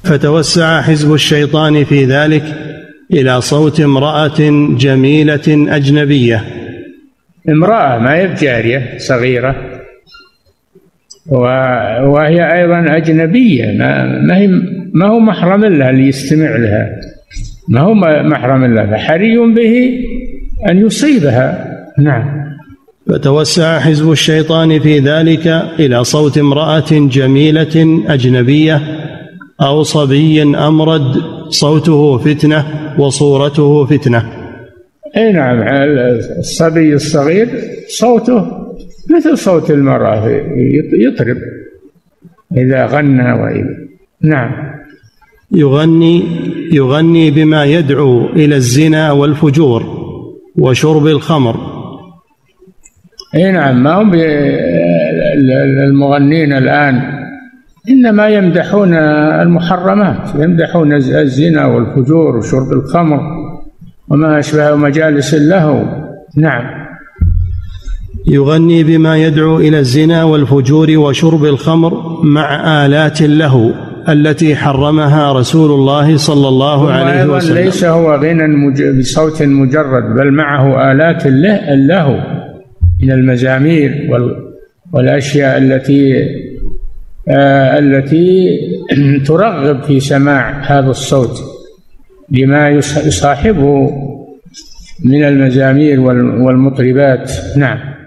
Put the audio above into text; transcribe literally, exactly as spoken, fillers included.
فتوسع حزب الشيطان في ذلك إلى صوت امرأة جميلة أجنبية. امرأة ما هي بجارية صغيرة، وهي أيضا أجنبية، ما هي ما هو محرم لها اللي يستمع لها، ما هو محرم لها، فحري به أن يصيبها. نعم. فتوسع حزب الشيطان في ذلك إلى صوت امرأة جميلة أجنبية أو صبي أمرد صوته فتنة وصورته فتنة. أي نعم، الصبي الصغير صوته مثل صوت المرأة، يطرب إذا غنى وإذا. نعم. يغني يغني بما يدعو إلى الزنا والفجور وشرب الخمر. أي نعم، ما هم المغنين الآن إنما يمدحون المحرمات، يمدحون الزنا والفجور وشرب الخمر وما أشبه مجالس اللهو. نعم. يغني بما يدعو إلى الزنا والفجور وشرب الخمر مع آلات اللهو التي حرمها رسول الله صلى الله عليه وسلم. ليس هو غنى بصوت مجرد، بل معه آلات اللهو من المزامير والأشياء التي آه التي ترغب في سماع هذا الصوت لما يصاحبه من المزامير والمطربات. نعم.